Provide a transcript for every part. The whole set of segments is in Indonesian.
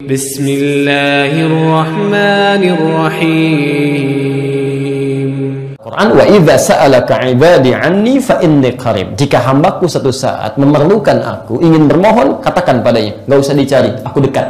Bismillahirrahmanirrahim. Quran, wa idza sa'alaka 'ibadi 'anni fa inni qarib. Jika hambaku satu saat memerlukan aku, ingin bermohon, katakan padanya, enggak usah dicari, aku dekat.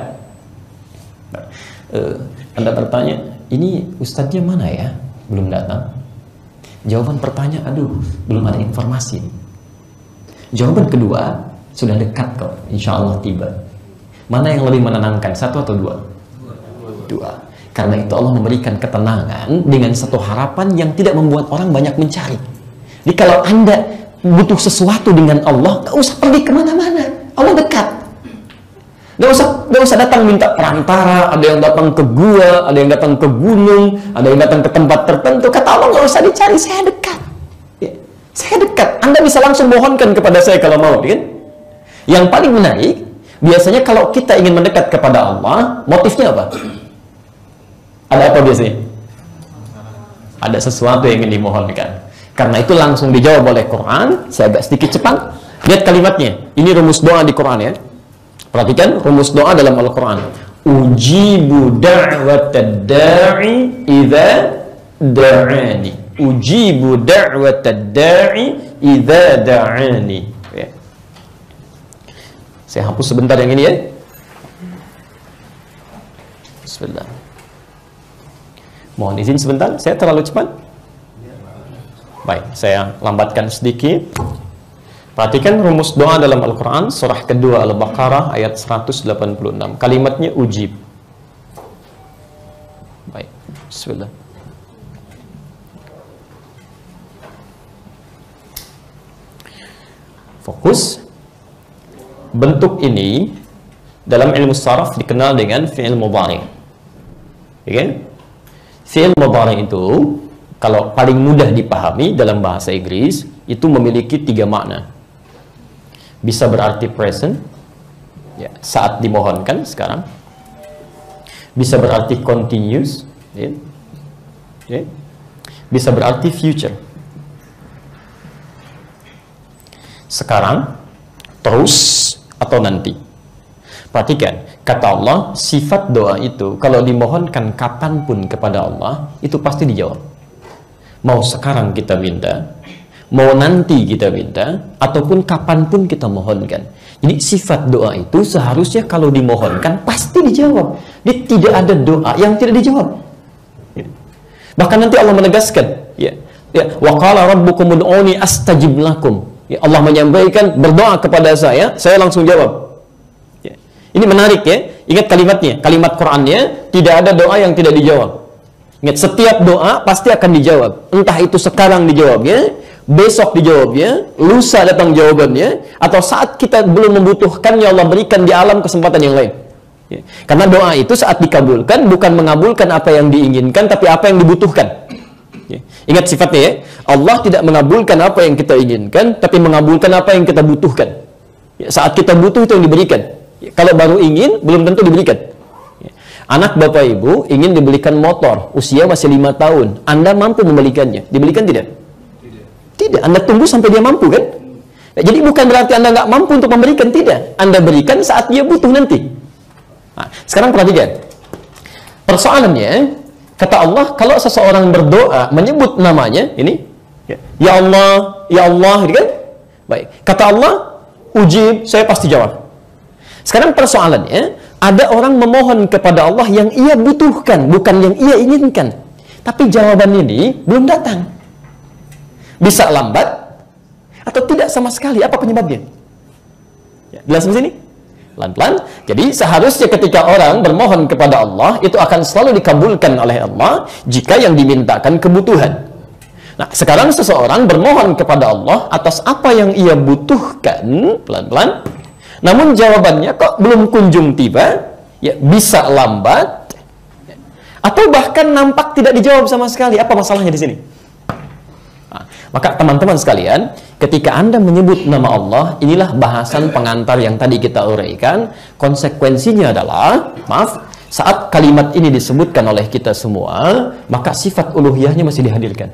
Anda bertanya, ini ustadznya mana ya? Belum datang. Jawaban pertanyaan, aduh, belum ada informasi. Jawaban kedua, sudah dekat kok, insya Allah tiba. Mana yang lebih menenangkan, satu atau dua? Dua. Karena itu Allah memberikan ketenangan dengan satu harapan yang tidak membuat orang banyak mencari. Jadi kalau Anda butuh sesuatu dengan Allah, gak usah pergi kemana-mana, Allah dekat. Gak usah datang minta perantara, ada yang datang ke gua, ada yang datang ke gunung, ada yang datang ke tempat tertentu. Kata Allah, gak usah dicari, saya dekat. Ya, saya dekat. Anda bisa langsung mohonkan kepada saya kalau mau, kan? Yang paling menarik, biasanya kalau kita ingin mendekat kepada Allah, motifnya apa? Ada apa biasanya? Ada sesuatu yang ingin dimohonkan. Karena itu langsung dijawab oleh Quran. Saya agak sedikit cepat. Lihat kalimatnya. Ini rumus doa di Quran ya. Perhatikan rumus doa dalam Al-Quran. Ujibu da'watad da'i idza da'ani. Ujibu da'watad da'i idza da'ani. Ya. Saya hapus sebentar yang ini ya. Bismillah. Mohon izin sebentar, saya terlalu cepat. Baik, saya lambatkan sedikit. Perhatikan rumus doa dalam Al-Quran, surah kedua Al-Baqarah ayat 186. Kalimatnya ujib. Baik, bismillah. Fokus. Bentuk ini dalam ilmu saraf dikenal dengan fi'il mudhari'. Ya kan? Fi'il mudhari' itu kalau paling mudah dipahami dalam bahasa Inggris itu memiliki 3 makna. Bisa berarti present, ya, saat dimohonkan sekarang. Bisa berarti continuous, ya. Ya. Bisa berarti future. Sekarang, terus, atau nanti. Perhatikan, kata Allah, sifat doa itu kalau dimohonkan kapanpun kepada Allah, itu pasti dijawab. Mau sekarang kita minta, mau nanti kita minta, ataupun kapanpun kita mohonkan. Jadi sifat doa itu seharusnya kalau dimohonkan pasti dijawab. Jadi tidak ada doa yang tidak dijawab. Bahkan nanti Allah menegaskan, ya, wa qala rabbukum ud'uni astajib lakum. Ya, Allah menyampaikan, berdoa kepada saya langsung jawab. Ya. Ini menarik ya. Ingat kalimatnya, kalimat Qur'annya, tidak ada doa yang tidak dijawab. Ingat, setiap doa pasti akan dijawab. Entah itu sekarang dijawabnya, besok dijawabnya, lusa datang jawabannya, atau saat kita belum membutuhkannya Allah berikan di alam kesempatan yang lain. Ya. Karena doa itu saat dikabulkan bukan mengabulkan apa yang diinginkan, tapi apa yang dibutuhkan. Ya. Ingat sifatnya ya, Allah tidak mengabulkan apa yang kita inginkan, tapi mengabulkan apa yang kita butuhkan. Ya. Saat kita butuh itu yang diberikan. Ya. Kalau baru ingin, belum tentu diberikan. Ya. Anak bapak ibu ingin dibelikan motor, usia masih 5 tahun. Anda mampu membelikannya, dibelikan tidak? Tidak, Anda tunggu sampai dia mampu kan? Jadi bukan berarti Anda nggak mampu untuk memberikan, tidak. Anda berikan saat dia butuh nanti. Nah, sekarang perhatikan. Persoalannya, kata Allah, kalau seseorang berdoa, menyebut namanya, ini, ya Allah, gitu kan? Baik, kata Allah, ujib, saya pasti jawab. Sekarang persoalannya, ada orang memohon kepada Allah yang ia butuhkan, bukan yang ia inginkan. Tapi jawaban ini belum datang. Bisa lambat atau tidak sama sekali. Apa penyebabnya? Ya, jelas di sini? Pelan-pelan. Jadi seharusnya ketika orang bermohon kepada Allah, itu akan selalu dikabulkan oleh Allah jika yang dimintakan kebutuhan. Nah, sekarang seseorang bermohon kepada Allah atas apa yang ia butuhkan, pelan-pelan. Namun jawabannya kok belum kunjung tiba, ya bisa lambat, atau bahkan nampak tidak dijawab sama sekali. Apa masalahnya di sini? Nah, maka teman-teman sekalian, ketika Anda menyebut nama Allah, inilah bahasan pengantar yang tadi kita uraikan. Konsekuensinya adalah, maaf, saat kalimat ini disebutkan oleh kita semua, maka sifat uluhiyahnya masih dihadirkan.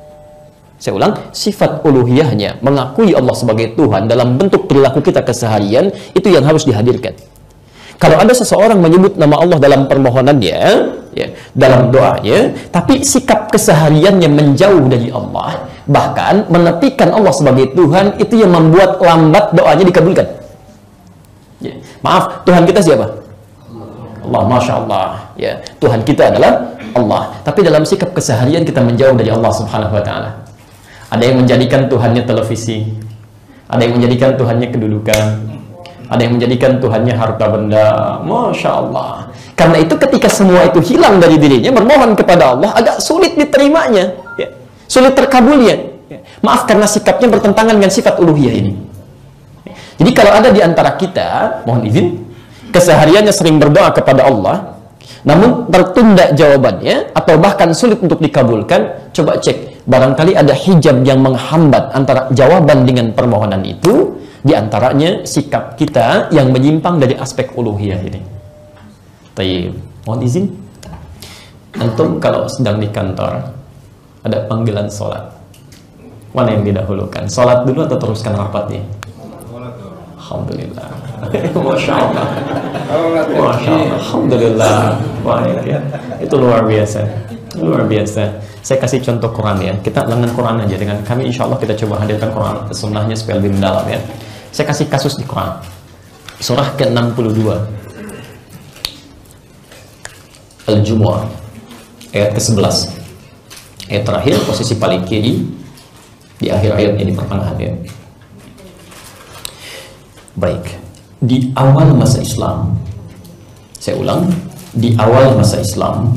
Saya ulang, sifat uluhiyahnya, mengakui Allah sebagai Tuhan dalam bentuk perilaku kita keseharian, itu yang harus dihadirkan. Kalau ada seseorang menyebut nama Allah dalam permohonannya, ya, dalam doanya, tapi sikap kesehariannya menjauh dari Allah, bahkan menepikan Allah sebagai Tuhan, itu yang membuat lambat doanya dikabulkan. Ya. Maaf, Tuhan kita siapa? Allah, Masya Allah. Ya, Tuhan kita adalah Allah. Tapi dalam sikap keseharian kita menjauh dari Allah Subhanahu Wa Taala. Ada yang menjadikan Tuhannya televisi, ada yang menjadikan Tuhannya kedudukan, ada yang menjadikan Tuhannya harta benda. Masya Allah. Karena itu ketika semua itu hilang dari dirinya, bermohon kepada Allah agak sulit diterimanya, ya. Sulit terkabulnya, ya. Maaf, karena sikapnya bertentangan dengan sifat uluhiyah ini. Jadi kalau ada di antara kita, mohon izin, kesehariannya sering berdoa kepada Allah, namun tertunda jawabannya atau bahkan sulit untuk dikabulkan, coba cek, barangkali ada hijab yang menghambat antara jawaban dengan permohonan itu. Di antaranya sikap kita yang menyimpang dari aspek uluhiyah ini. Tayyib, mohon izin, antum kalau sedang di kantor ada panggilan sholat, mana yang didahulukan? Sholat dulu atau teruskan rapatnya? Alhamdulillah. Masya Allah. Masya Allah. Alhamdulillah. Wah, ya. Itu luar biasa. Luar biasa. Saya kasih contoh Quran ya. Kita lengan Quran aja. Dengan kami insya Allah kita coba hadirkan Quran sunnahnya supaya lebih mendalam ya. Saya kasih kasus di Quran. Surah ke-62. Al-Jumu'ah. Ayat ke-11. Ayat terakhir, posisi paling kiri. Di akhir ayatnya di pertengahan ya. Baik, di awal masa Islam, saya ulang, di awal masa Islam,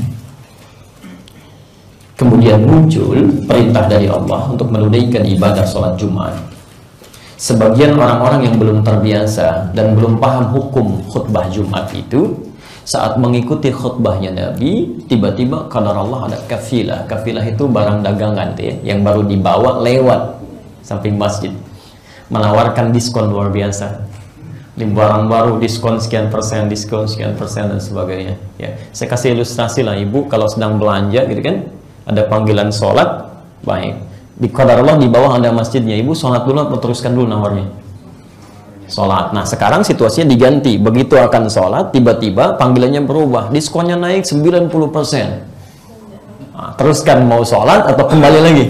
kemudian muncul perintah dari Allah untuk menunaikan ibadah sholat Jumat. Sebagian orang-orang yang belum terbiasa dan belum paham hukum khutbah Jumat itu, saat mengikuti khutbahnya Nabi, tiba-tiba qadar Allah ada kafilah. Kafilah itu barang dagangan ya, yang baru dibawa lewat samping masjid, menawarkan diskon luar biasa. Di barang baru diskon sekian persen dan sebagainya ya. Saya kasih ilustrasi lah, ibu kalau sedang belanja gitu kan, ada panggilan sholat, baik, di qadar Allah di bawah ada masjidnya, ibu sholat dulu atau teruskan dulu nawarnya? Sholat. Nah sekarang situasinya diganti, begitu akan sholat tiba-tiba panggilannya berubah, diskonnya naik 90%. Nah, teruskan mau sholat atau kembali lagi?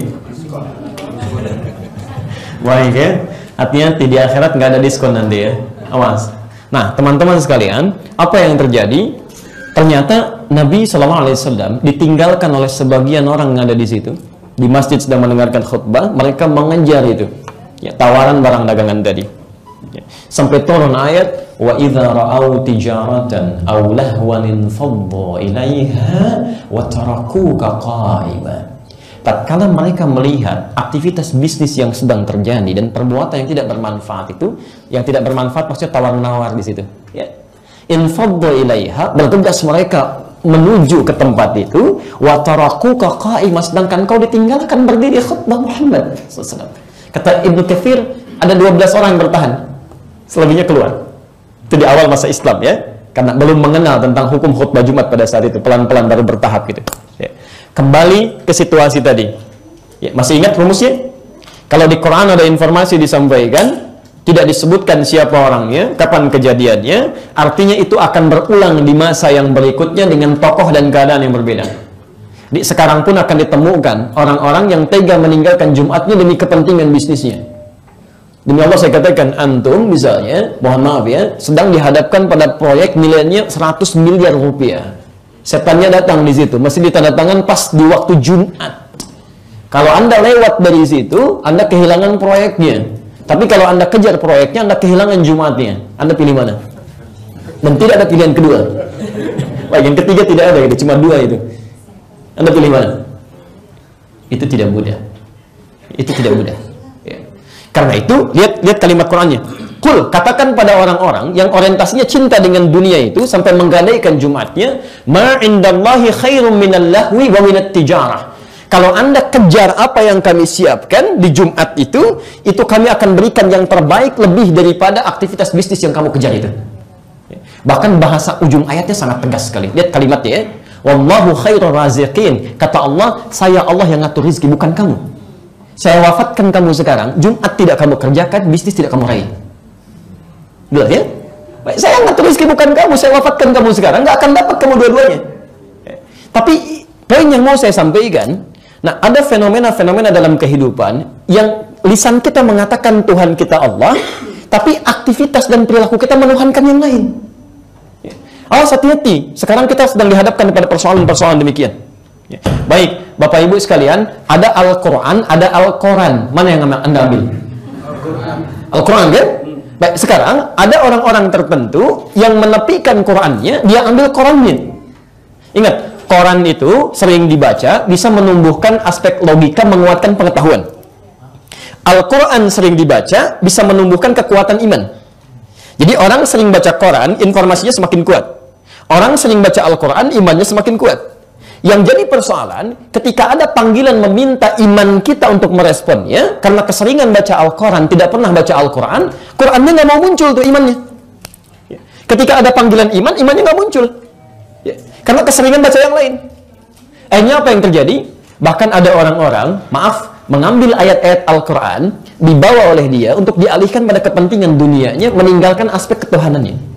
Baik ya, hati-hati di akhirat nggak ada diskon nanti ya. Awas. Nah, teman-teman sekalian, apa yang terjadi? Ternyata Nabi SAW ditinggalkan oleh sebagian orang yang ada di situ. Di masjid sedang mendengarkan khutbah, mereka mengejar itu. Ya, tawaran barang dagangan tadi. Ya. Sampai turun ayat, wa idza ra'au tijaratan aw lahwan infaddu ilaiha wa tarakuka qa'iman. Tatkala mereka melihat aktivitas bisnis yang sedang terjadi dan perbuatan yang tidak bermanfaat itu, yang tidak bermanfaat maksudnya tawar-menawar di situ. Ya. Infaddu ilaiha, bergegas mereka menuju ke tempat itu, wa tarakuka qa'imah, sedangkan kau ditinggalkan berdiri khutbah Muhammad SAW. Kata Ibnu Katsir, ada 12 orang yang bertahan, selebihnya keluar. Itu di awal masa Islam ya, karena belum mengenal tentang hukum khutbah Jumat pada saat itu, pelan-pelan baru bertahap gitu. Ya. Kembali ke situasi tadi ya, masih ingat rumusnya? Kalau di Quran ada informasi disampaikan, tidak disebutkan siapa orangnya, kapan kejadiannya, artinya itu akan berulang di masa yang berikutnya dengan tokoh dan keadaan yang berbeda. Di sekarang pun akan ditemukan orang-orang yang tega meninggalkan Jumatnya demi kepentingan bisnisnya. Demi Allah saya katakan, antum misalnya, mohon maaf ya, sedang dihadapkan pada proyek nilainya 100 miliar rupiah. Setannya datang di situ, mesti ditandatangan pas di waktu Jumat. Kalau Anda lewat dari situ, Anda kehilangan proyeknya. Tapi kalau Anda kejar proyeknya, Anda kehilangan Jumatnya. Anda pilih mana? Dan tidak ada pilihan kedua. Baik, yang ketiga tidak ada, itu cuma dua itu. Anda pilih mana? Itu tidak mudah. Itu tidak mudah. Ya. Karena itu, lihat kalimat Qurannya. Qul, katakan pada orang-orang yang orientasinya cinta dengan dunia itu sampai menggadaikan Jumatnya, ma indallahi khairum minal lahwi wa minat tijarah. Kalau Anda kejar apa yang kami siapkan di Jumat itu kami akan berikan yang terbaik lebih daripada aktivitas bisnis yang kamu kejar itu. Bahkan bahasa ujung ayatnya sangat tegas sekali. Lihat kalimatnya ya. Wallahu khairur raziqin. Kata Allah, saya Allah yang ngatur rezeki, bukan kamu. Saya wafatkan kamu sekarang, Jumat tidak kamu kerjakan, bisnis tidak kamu raih. Jelas ya? Baik, saya angkat rezeki bukan kamu, saya wafatkan kamu sekarang, nggak akan dapat kamu dua-duanya. Tapi poin yang mau saya sampaikan, nah ada fenomena-fenomena dalam kehidupan yang lisan kita mengatakan Tuhan kita Allah, tapi aktivitas dan perilaku kita menuhankan yang lain. Awas, hati-hati, sekarang kita sedang dihadapkan pada persoalan-persoalan demikian. Baik, Bapak Ibu sekalian, ada Al-Quran, ada Al-Quran. Mana yang Anda ambil? Al-Quran kan? Baik, sekarang ada orang-orang tertentu yang menepikan Qurannya, dia ambil Qurannya. Ingat, Quran itu sering dibaca, bisa menumbuhkan aspek logika, menguatkan pengetahuan. Al-Quran sering dibaca, bisa menumbuhkan kekuatan iman. Jadi orang sering baca Quran, informasinya semakin kuat. Orang sering baca Al-Quran, imannya semakin kuat. Yang jadi persoalan, ketika ada panggilan meminta iman kita untuk meresponnya, karena keseringan baca Al-Quran, tidak pernah baca Al-Quran, Qurannya nggak mau muncul tuh imannya. Ketika ada panggilan iman, imannya nggak muncul. Karena keseringan baca yang lain. Akhirnya apa yang terjadi? Bahkan ada orang-orang, maaf, mengambil ayat-ayat Al-Quran, dibawa oleh dia untuk dialihkan pada kepentingan dunianya, meninggalkan aspek ketuhanannya.